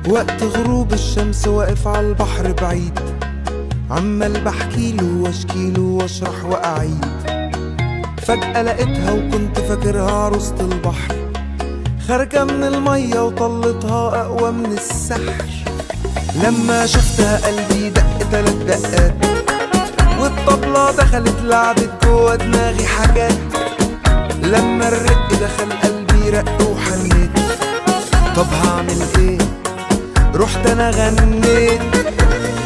وقت غروب الشمس واقف على البحر بعيد، عمال بحكيله واشكيله واشرح واعيد. فجأة لقيتها وكنت فاكرها عروسة البحر، خارجة من المية وطلتها أقوى من السحر. لما شفتها قلبي دق 3 دقات، والطبلة دخلت لعبت جوا دماغي حاجات. لما الرق دخل قلبي رق وحنيت، طب هعمل ايه؟ رحت انا غنيت.